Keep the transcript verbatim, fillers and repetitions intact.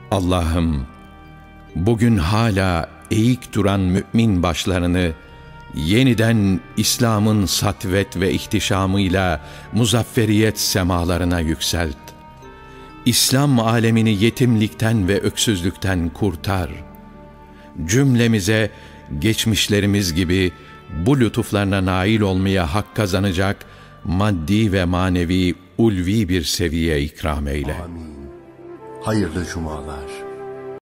Allah'ım, bugün hala eğik duran mümin başlarını yeniden İslam'ın satvet ve ihtişamıyla muzafferiyet semalarına yükselt. İslam alemini yetimlikten ve öksüzlükten kurtar. Cümlemize geçmişlerimiz gibi bu lütuflarına nail olmaya hak kazanacak maddi ve manevi ulvi bir seviye ikram eyle. Amin. Hayırlı cumalar.